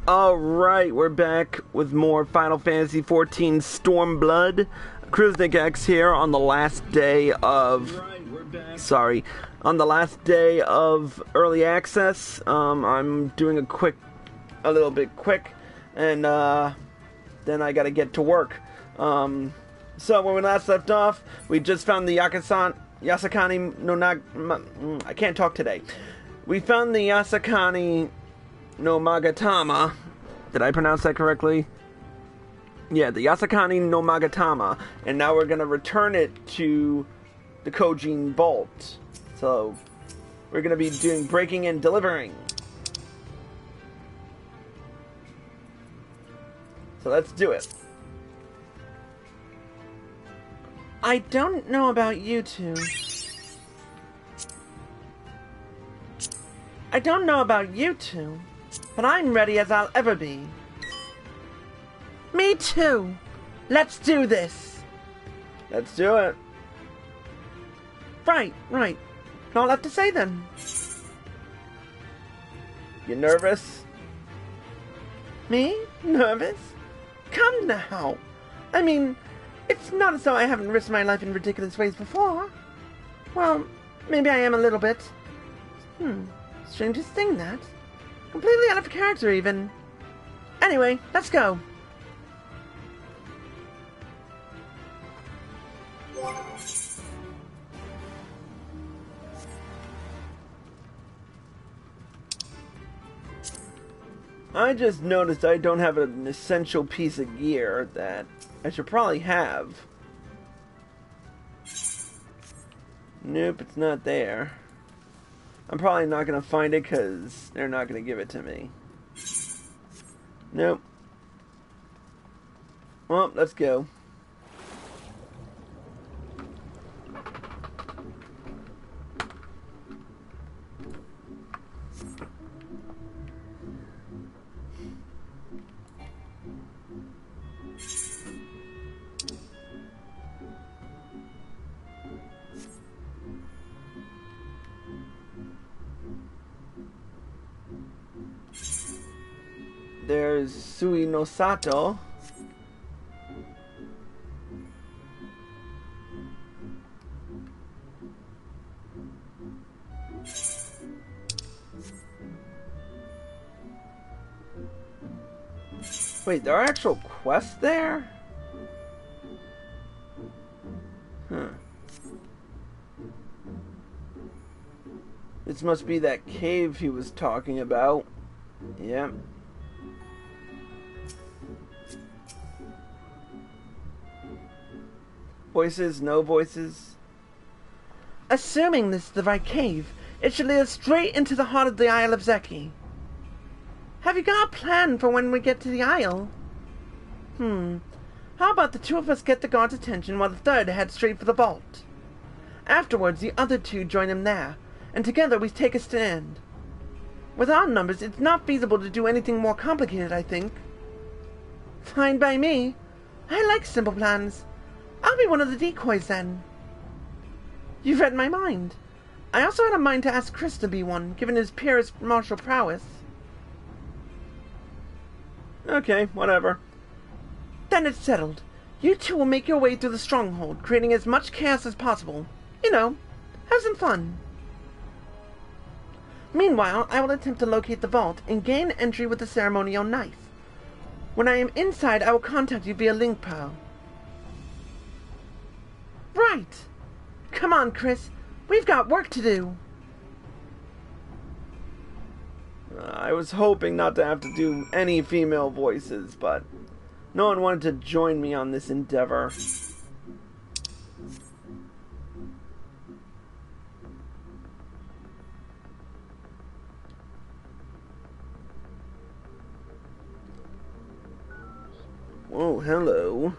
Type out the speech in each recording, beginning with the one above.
Alright, we're back with more Final Fantasy XIV Stormblood. Crusnik X here on the last day of... on the last day of early access. I'm doing a little bit quick, and then I gotta get to work. So when we last left off, we just found the Yasakani no I can't talk today. We found the Yasakani no Magatama. Did I pronounce that correctly? Yeah, the Yasakani no Magatama. And now we're gonna return it to the Kojin vault. So we're gonna be doing breaking and delivering. So let's do it. I don't know about you two. But I'm ready as I'll ever be. Me too. Let's do this. Let's do it. Right. All I have to say then. You nervous? Me? Nervous? Come now. I mean, it's not as though I haven't risked my life in ridiculous ways before. Well, maybe I am a little bit. Strangest thing, that. Completely out of character, even. Anyway, let's go. I just noticed I don't have an essential piece of gear that I should probably have. Nope, it's not there. I'm probably not going to find it because they're not going to give it to me. Nope. Well, let's go. There's Sui no Sato. Wait, there are actual quests there? This must be that cave he was talking about. Yep. Voices, no voices. Assuming this is the right cave, it should lead us straight into the heart of the Isle of Zeki. Have you got a plan for when we get to the Isle? How about the two of us get the guard's attention while the third heads straight for the vault? Afterwards, the other two join him there, and together we take a stand. With our numbers, it's not feasible to do anything more complicated, I think. Fine by me. I like simple plans. I'll be one of the decoys, then. You've read my mind. I also had a mind to ask Chris to be one, given his peer's martial prowess. Okay, whatever. Then it's settled. You two will make your way through the stronghold, creating as much chaos as possible. You know, have some fun. Meanwhile, I will attempt to locate the vault and gain entry with the ceremonial knife. When I am inside, I will contact you via link pearl. Right! Come on, Chris. We've got work to do. I was hoping not to have to do any female voices, but no one wanted to join me on this endeavor. Oh, hello.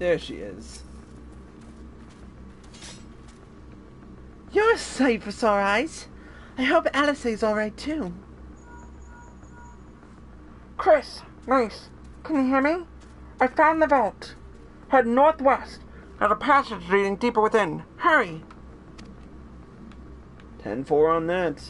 There she is. You're a sight for sore eyes. I hope Alisaie's alright too. Chris, Lyse, can you hear me? I found the vault. Head northwest. There's a passage leading deeper within. Hurry! 10-4 on that.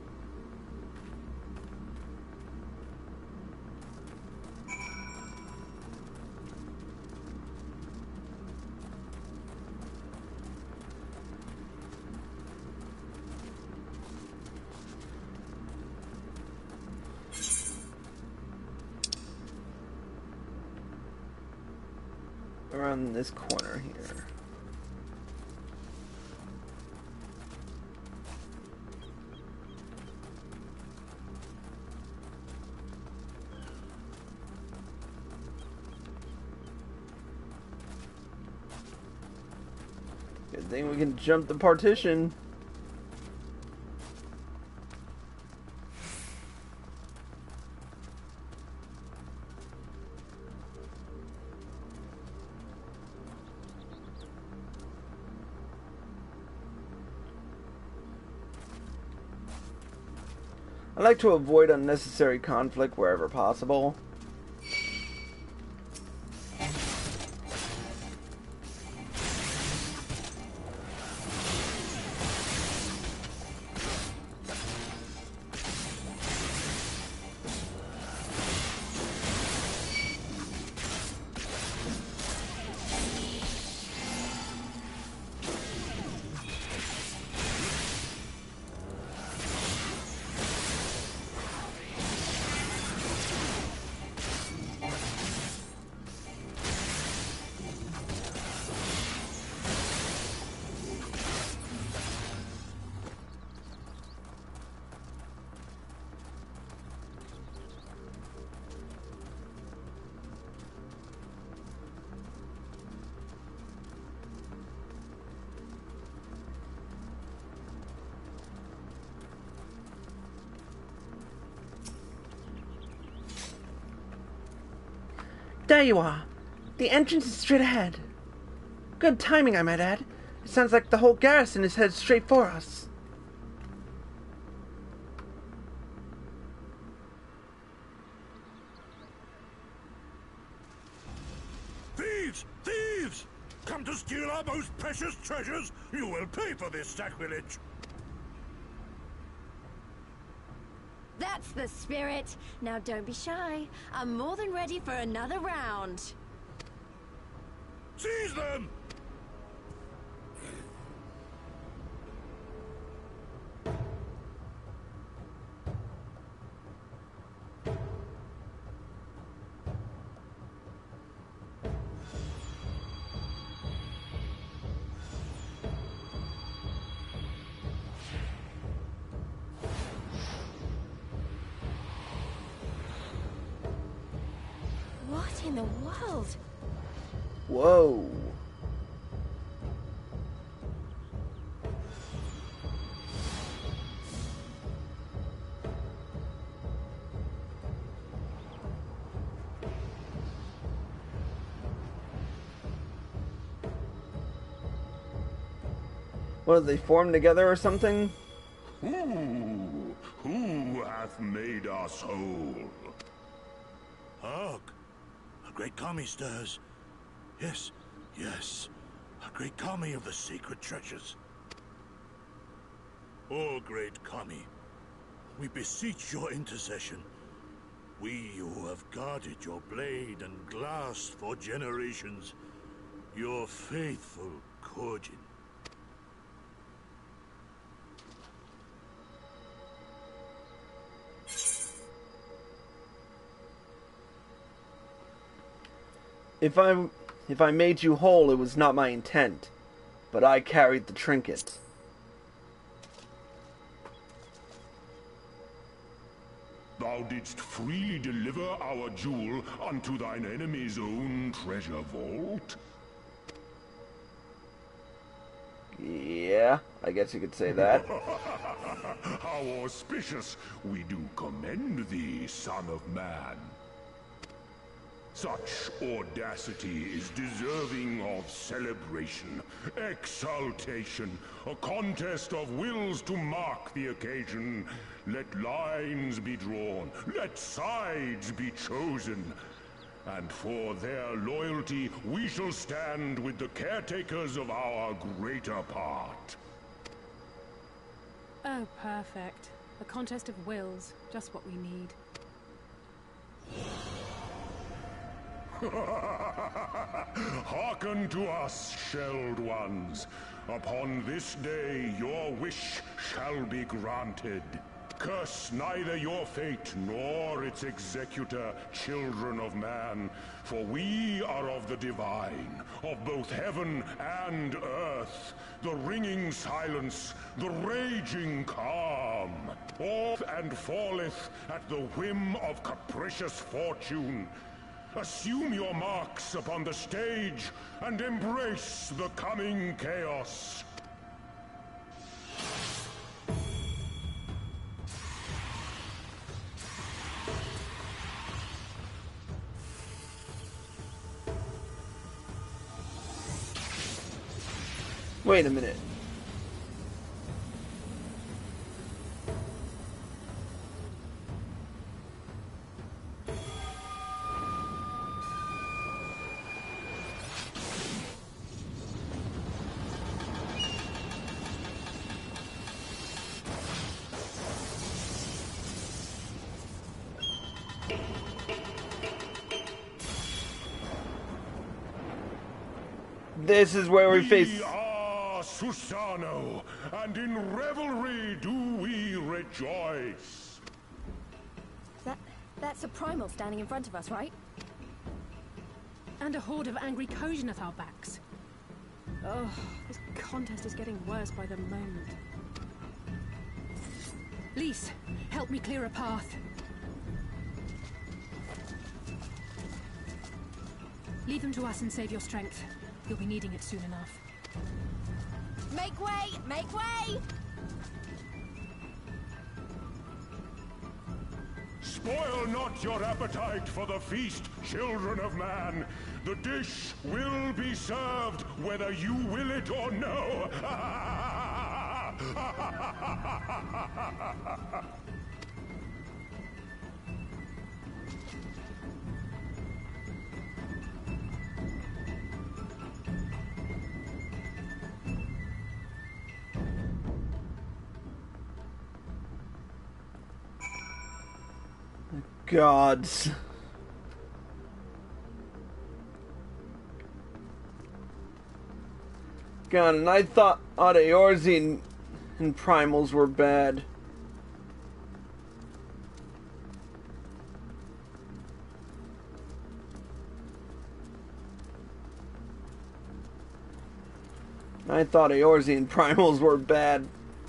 Around this corner here. Good thing we can jump the partition. I like to avoid unnecessary conflict wherever possible. There you are. The entrance is straight ahead. Good timing, I might add. It sounds like the whole garrison is headed straight for us. Thieves! Thieves! Come to steal our most precious treasures? You will pay for this sacrilege! That's the spirit. Now don't be shy. I'm more than ready for another round. Seize them! What in the world? Whoa. What, did they form together or something? Who hath made us whole? Hark! A great kami stirs. Yes, yes. A great kami of the sacred treasures. O great kami, we beseech your intercession. We who have guarded your blade and glass for generations. Your faithful Kojin. If I made you whole, it was not my intent, but I carried the trinket. Thou didst freely deliver our jewel unto thine enemy's own treasure vault? Yeah, I guess you could say that. How auspicious! We do commend thee, son of man. Such audacity is deserving of celebration, exaltation, a contest of wills to mark the occasion. Let lines be drawn, let sides be chosen. And for their loyalty, we shall stand with the caretakers of our greater part. Oh, perfect. A contest of wills. Just what we need. Hearken to us, shelled ones. Upon this day, your wish shall be granted. Curse neither your fate nor its executor, children of man, for we are of the divine, of both heaven and earth, the ringing silence, the raging calm. Off and falleth at the whim of capricious fortune. Assume your marks upon the stage and embrace the coming chaos. Wait a minute. This is where we face... We are Susano, and in revelry do we rejoice. That's a primal standing in front of us, right? And a horde of angry Kojin at our backs. Oh, this contest is getting worse by the moment. Lyse, help me clear a path. Leave them to us and save your strength. You'll be needing it soon enough. Make way! Make way! Spoil not your appetite for the feast, children of man. The dish will be served whether you will it or no. Gods. God, and I thought Eorzean and primals were bad. I thought Eorzean primals were bad.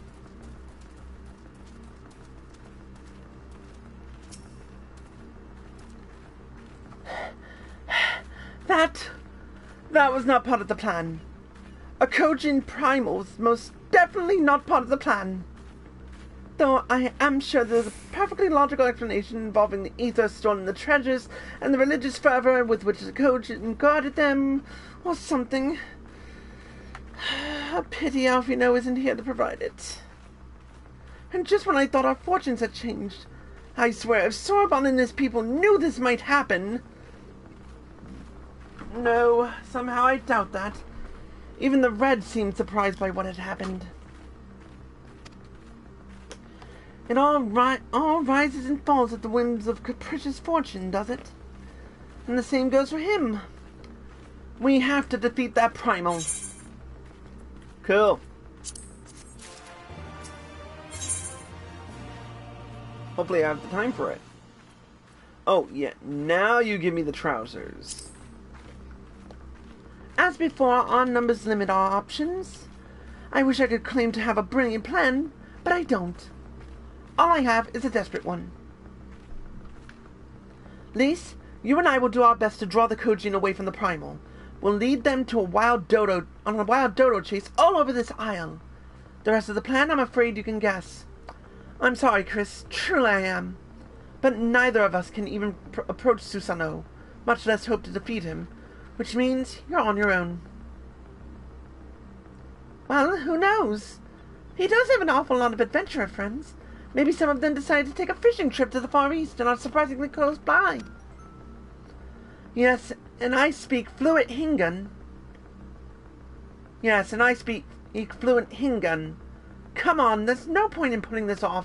That was not part of the plan. A Kojin primal was most definitely not part of the plan. Though I am sure there's a perfectly logical explanation involving the ether stored in the treasures and the religious fervor with which the Kojin guarded them, or something. A pity Alfino isn't here to provide it. And just when I thought our fortunes had changed, I swear if Sorbonne and his people knew this might happen... No, somehow I doubt that. Even the Red seemed surprised by what had happened. It all rises and falls at the whims of capricious fortune, does it? And the same goes for him. We have to defeat that primal. Cool. Hopefully I have the time for it. Oh, yeah, now you give me the trousers. As before, our numbers limit our options. I wish I could claim to have a brilliant plan, but I don't. All I have is a desperate one. Lyse, you and I will do our best to draw the Kojin away from the primal. We'll lead them to a wild dodo chase all over this isle. The rest of the plan, I'm afraid you can guess. I'm sorry, Chris. Truly I am. But neither of us can even approach Susano. much less hope to defeat him, which means you're on your own. Well, who knows? He does have an awful lot of adventurer friends. Maybe some of them decided to take a fishing trip to the Far East and are surprisingly close by. Yes, and I speak fluent Hingun. Come on, there's no point in putting this off.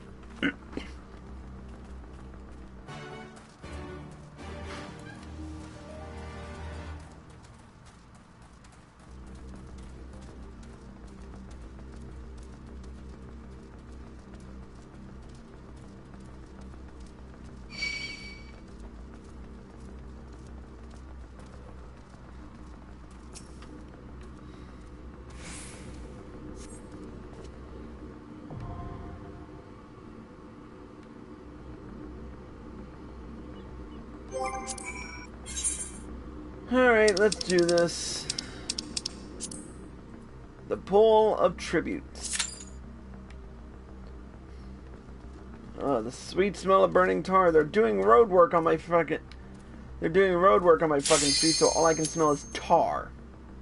Alright, let's do this. The Pool of Tributes. Oh, the sweet smell of burning tar. They're doing road work on my fucking street, so all I can smell is tar.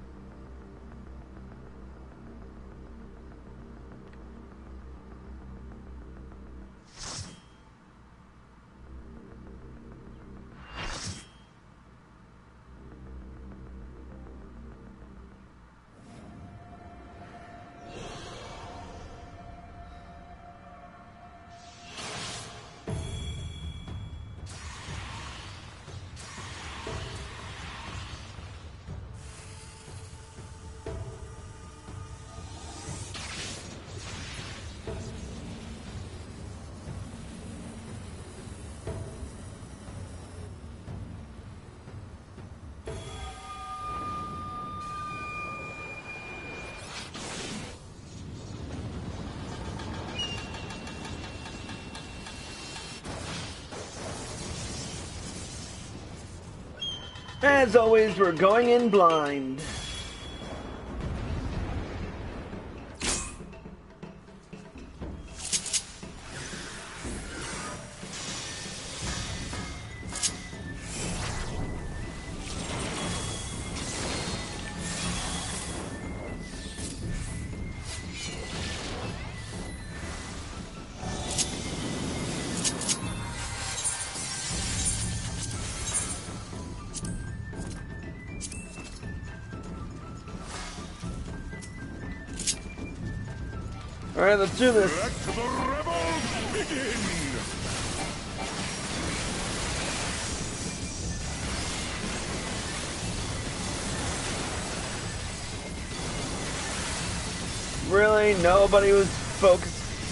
As always, we're going in blind. Alright, let's do this. Let the rebels begin! Really? Nobody was focused.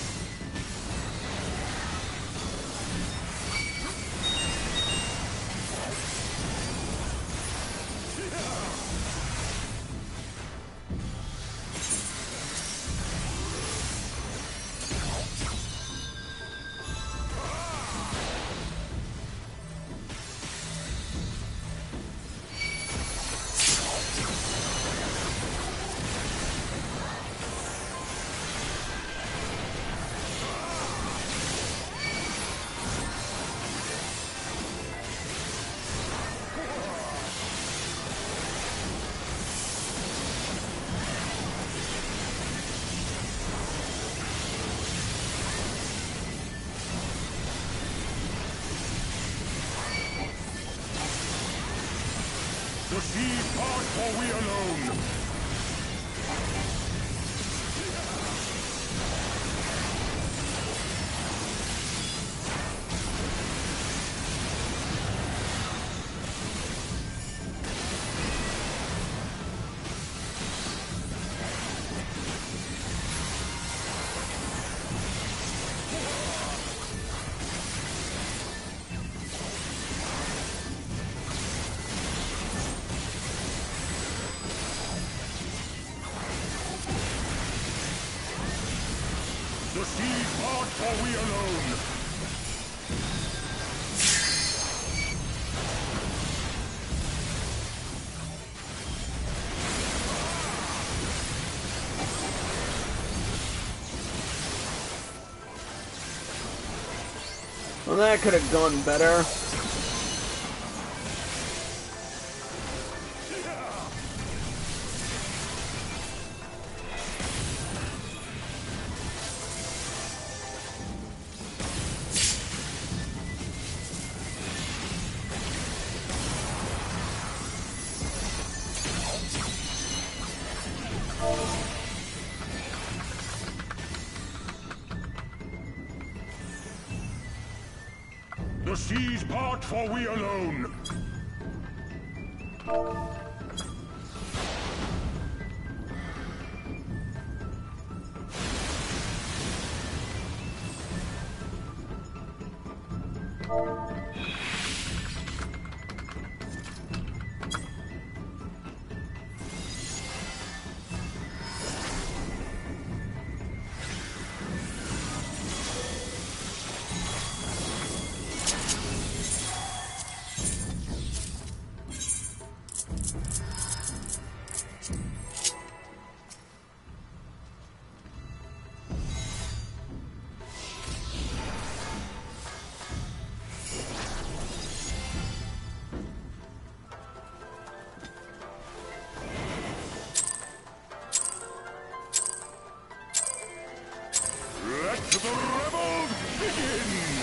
The sea part for we alone! The sea part for we alone! Well, that could have gone better. The seas part for we alone. Let the Revel begin!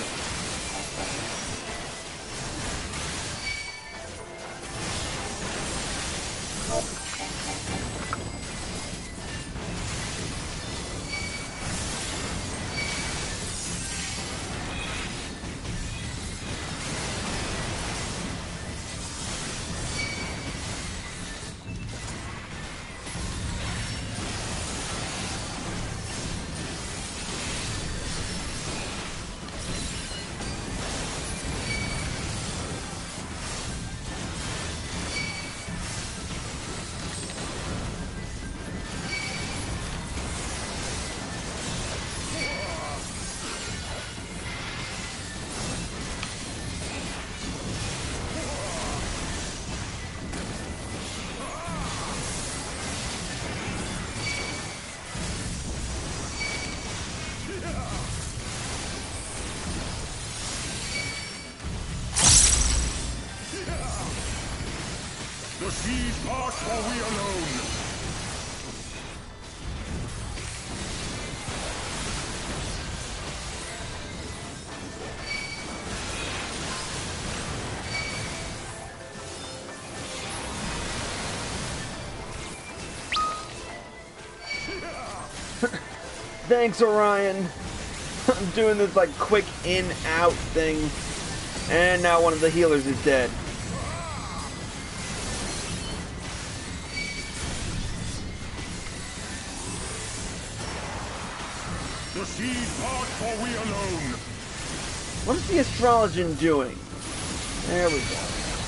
The seas part for we alone. Thanks, Orion. I'm doing this like quick in-out thing. And now one of the healers is dead. The seas part for we alone. What is the astrologian doing? There we go.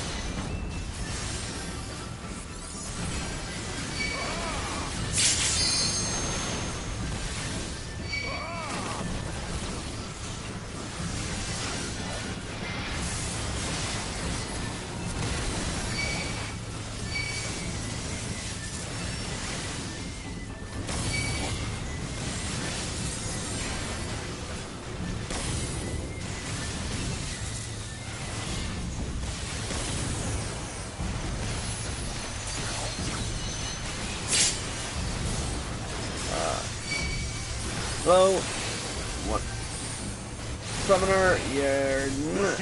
Hello? What? Summoner, you're not.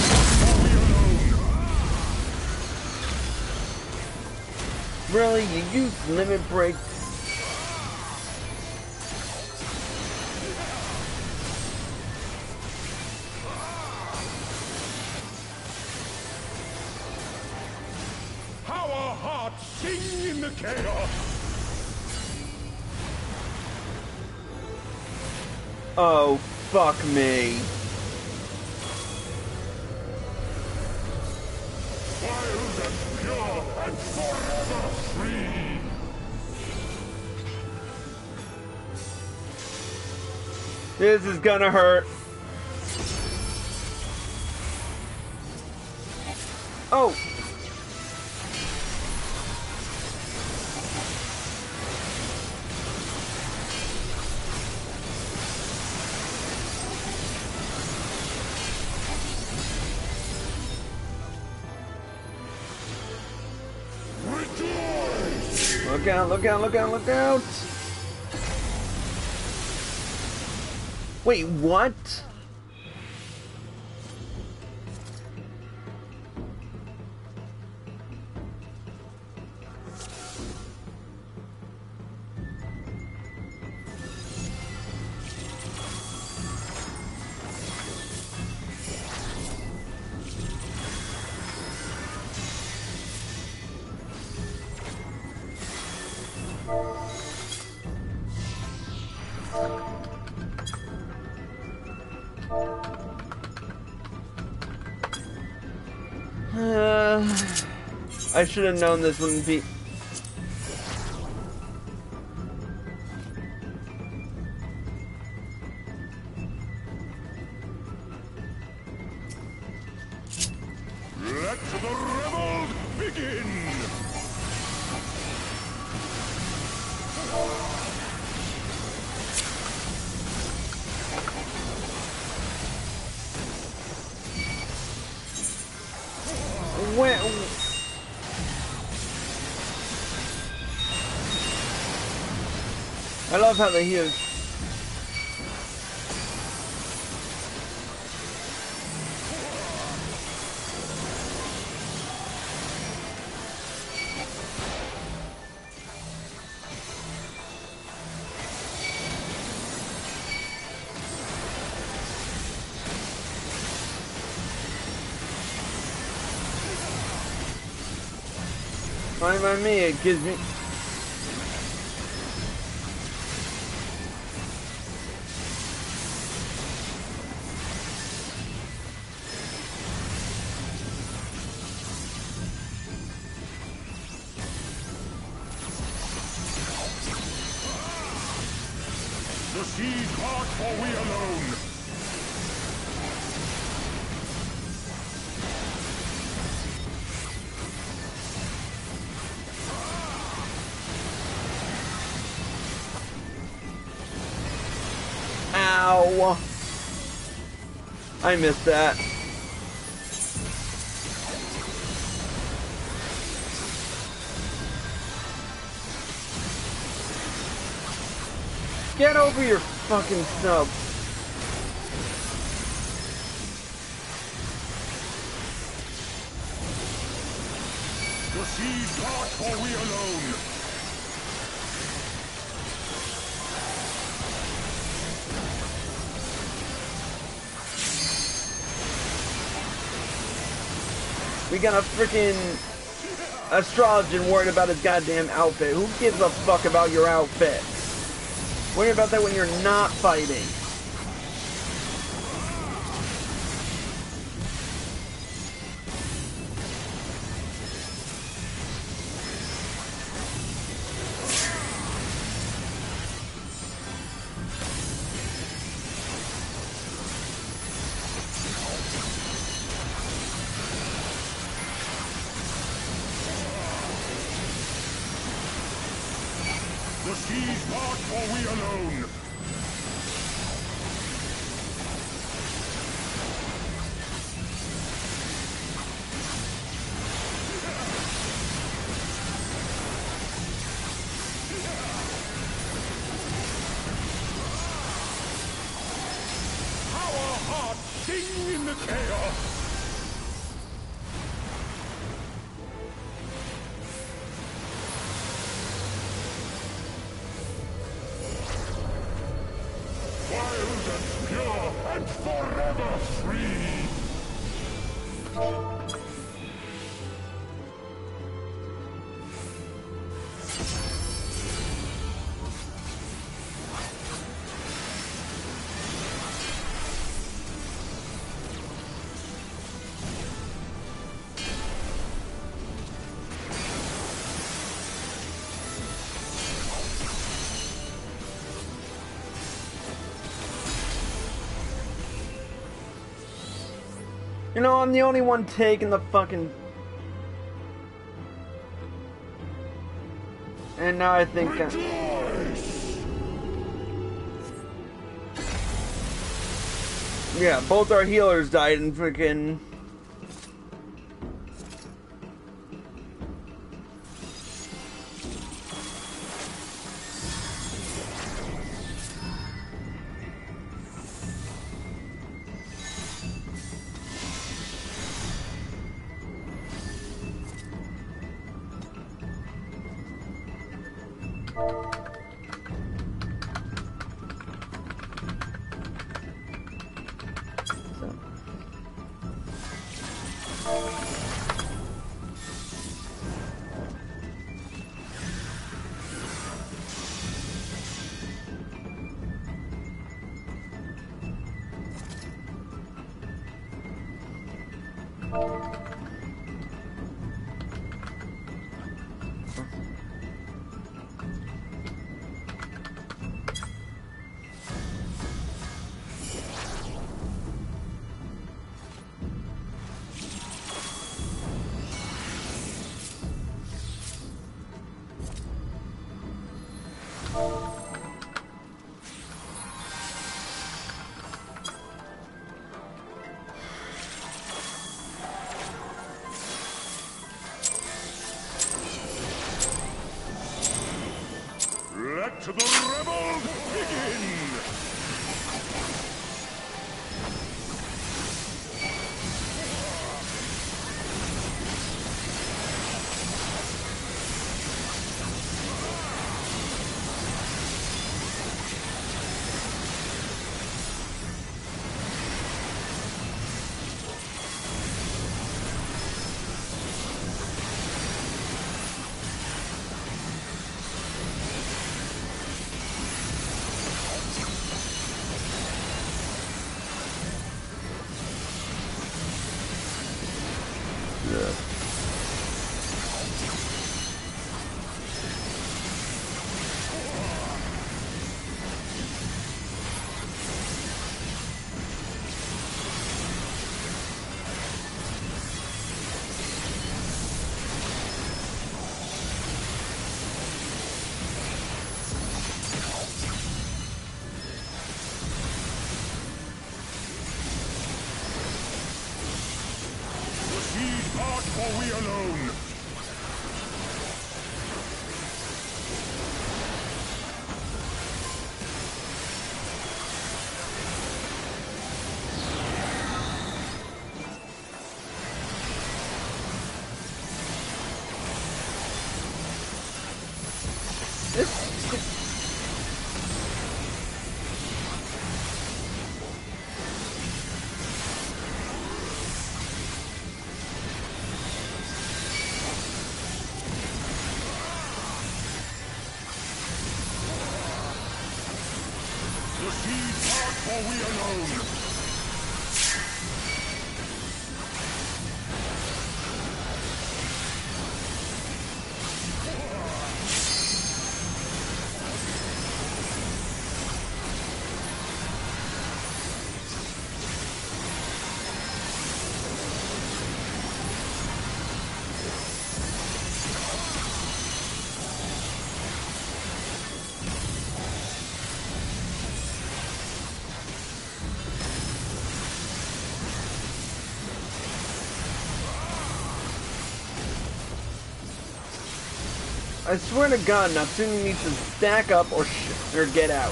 Really? You use limit break? How our hearts sing in the chaos. Oh, fuck me. Wild and pure and forever free. This is gonna hurt. Oh! Look out, look out, look out, look out! Wait, what? I should have known this wouldn't be. Let the revel begin! When... I love how they heal. Fine by me, it gives me... The seas part for we alone! Ow! I missed that. Get over your fucking self. The seas part for we alone! We got a freaking astrologian worried about his goddamn outfit. Who gives a fuck about your outfit? Worry about that when you're not fighting. The seas part for we alone! Our hearts sing in the chaos! Wild and pure and forever free! You know, I'm the only one taking the fucking... And now I think... Yeah, both our healers died in freaking... the rebels begin! Or we alone! Or we alone! I swear to God, Natsumi needs to stack up or get out.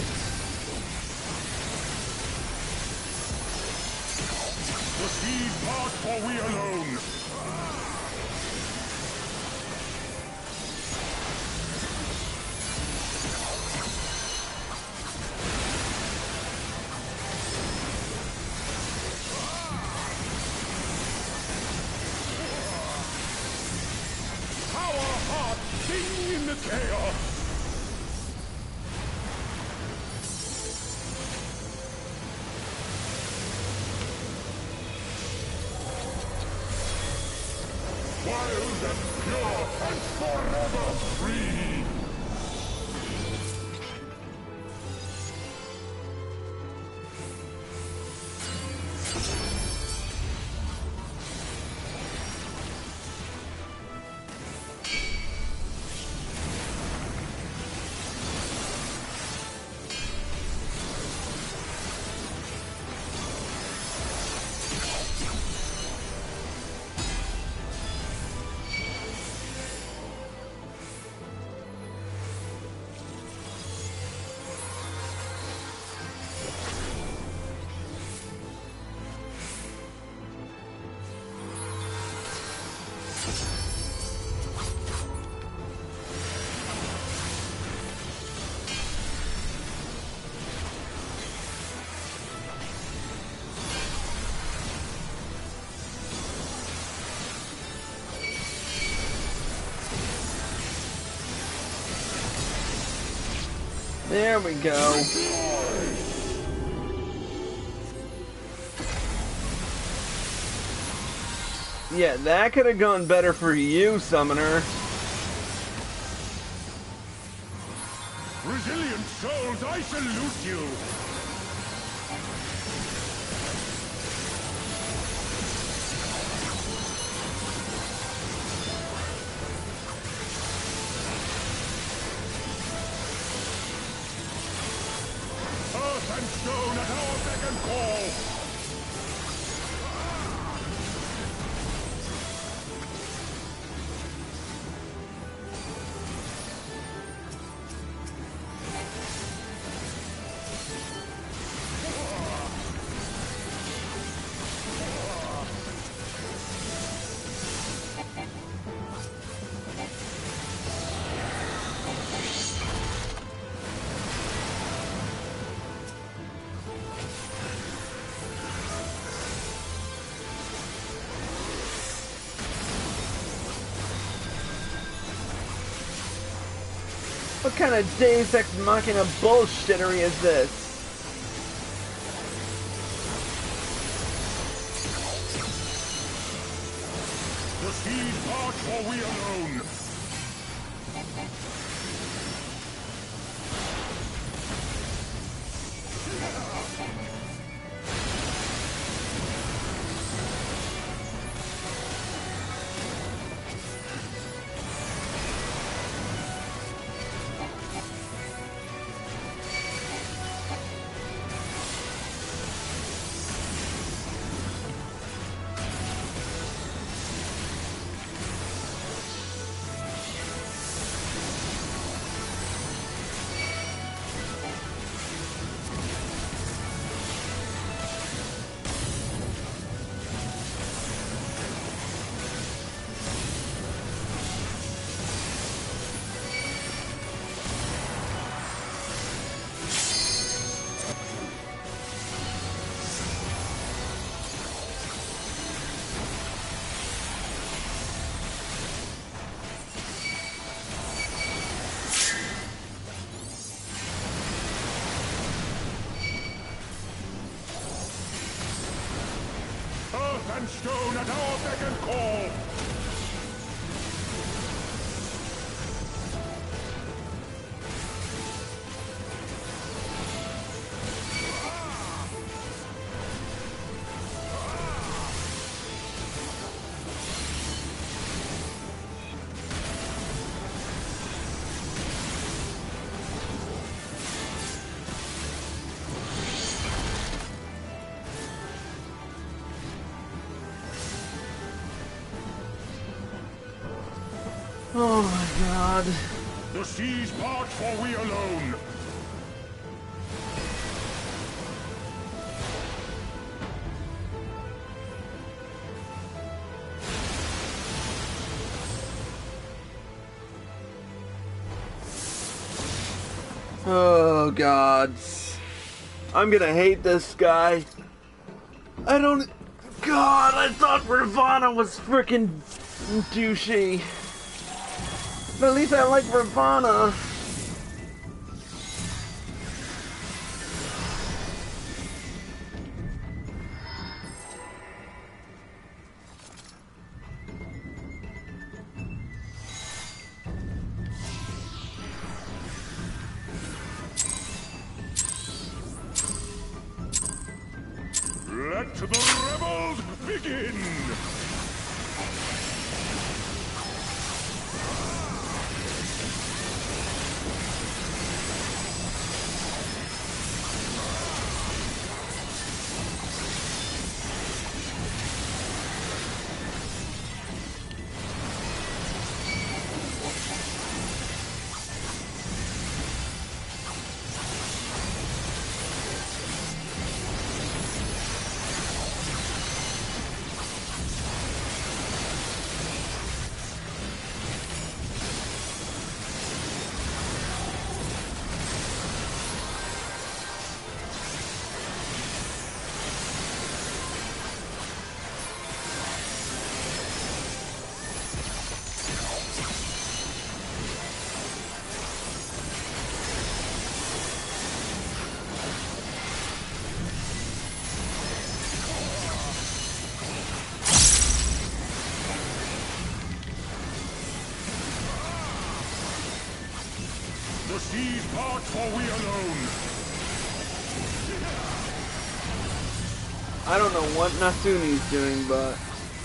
Proceed part or we alone. Chaos! Wild and pure and forever free! There we go. Yeah, that could have gone better for you, Summoner. Resilient souls, I salute you! Earth and stone at our beck and call! What kind of Deus Ex Machina bullshittery is this? The seas part, for we alone. And stone at our beck and call. Oh my god. The seas part, for we alone. Oh god. I'm gonna hate this guy. I don't... God, I thought Ravana was freaking douchey. But at least I like Ravana. Let the rebels begin! The seas part, for we alone. I don't know what Nasumi's doing, but...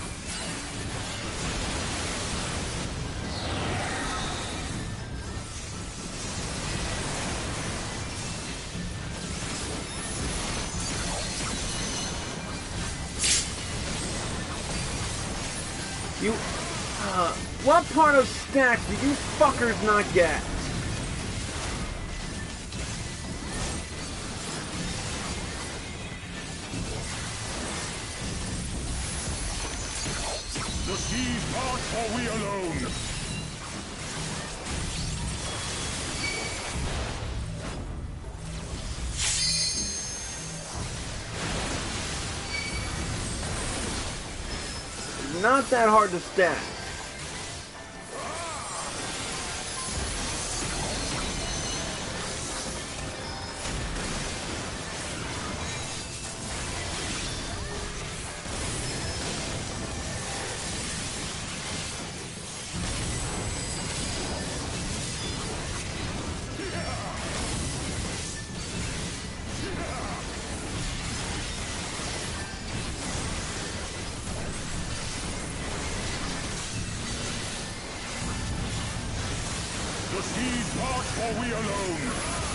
You... what part of stack do you fuckers not get? The seas part, for we alone. Not that hard to stack. Proceed part, for we alone.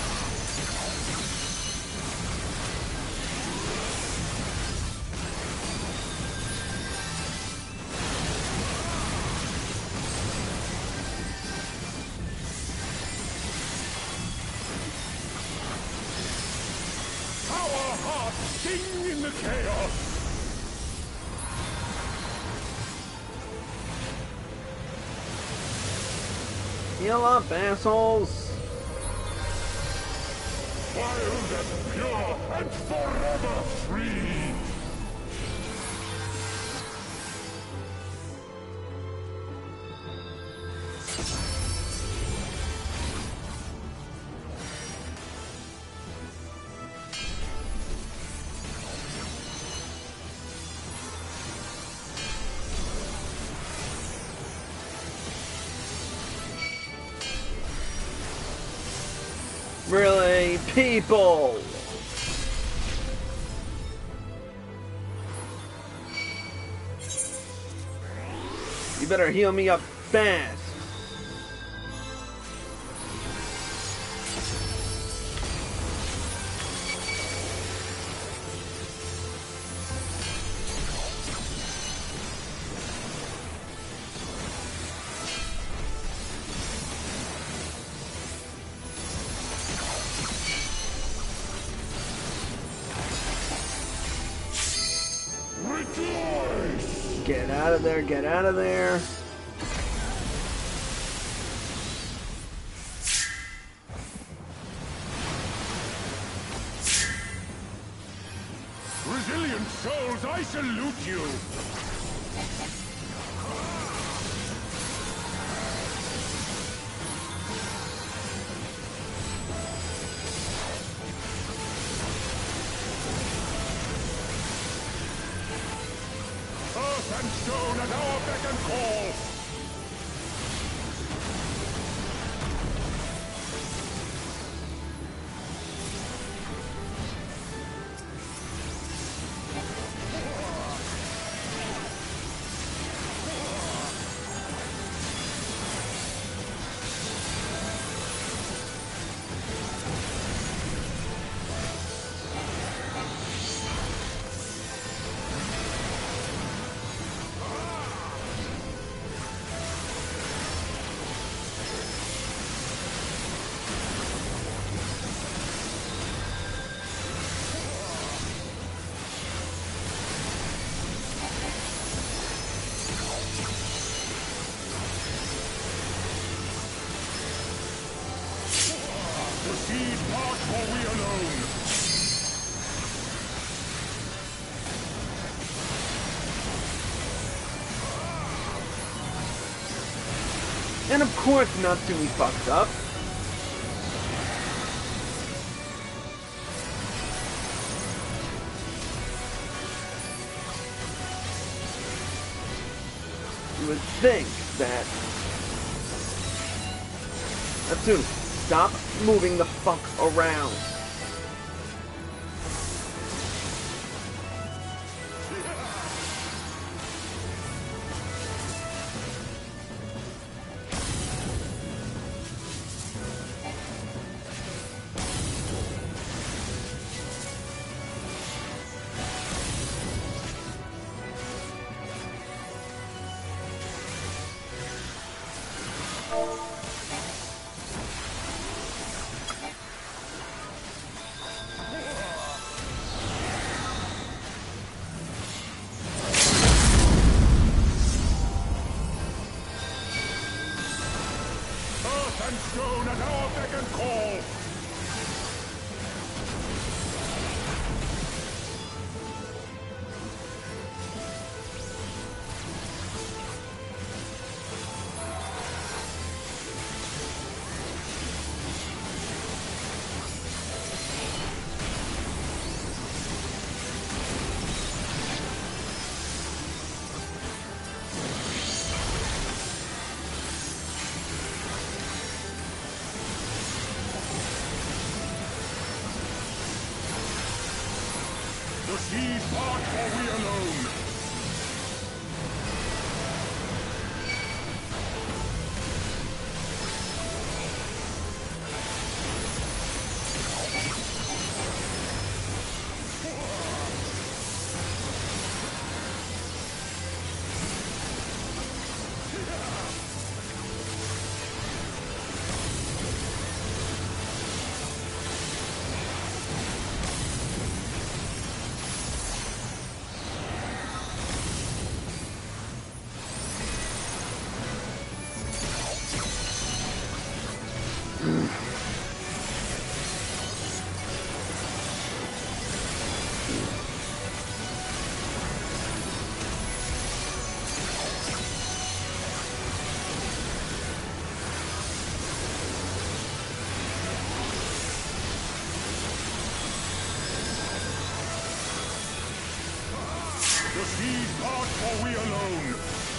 Our hearts sing in the chaos. Heal up, assholes! Wild and pure and forever free. Really, people! You better heal me up fast. Get out of there, get out of there. Resilient souls, I salute you. Earth and stone at our beck and call. Proceed part, for we alone. And of course Natsumi fucked up. You would think that... Natsumi, stop moving the fuck around. Earth and stone at our beck and call. Proceed part, for we alone. part, for we alone.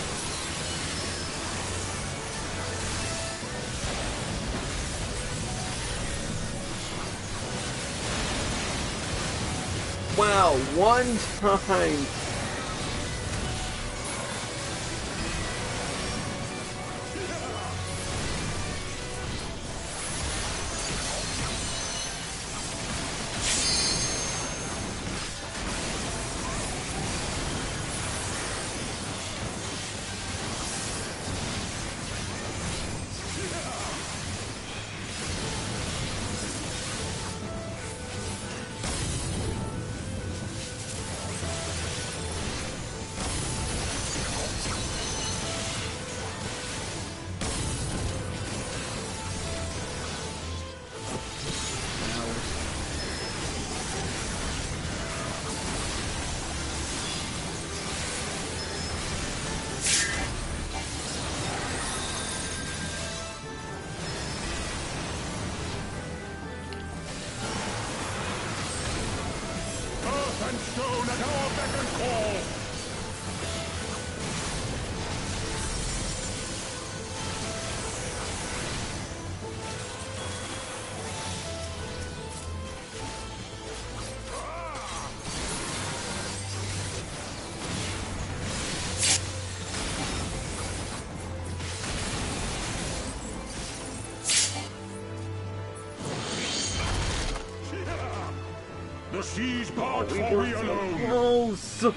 Wow, one time. And stone at our beck and call. The seas part, for we alone. Close.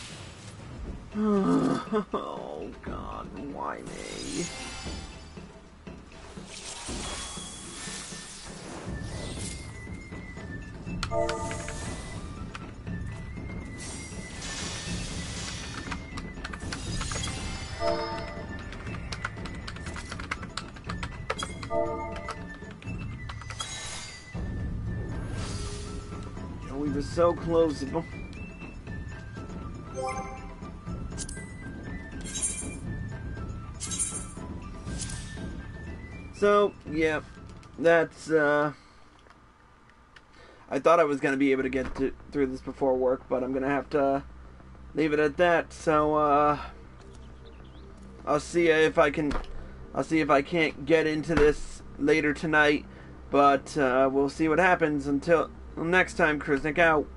Oh God, why me? We were so close. So, yeah, that's, I thought I was going to be able to get through this before work, but I'm going to have to leave it at that. So, I'll see if I can't get into this later tonight, but, we'll see what happens. Until next time, Crusnik out.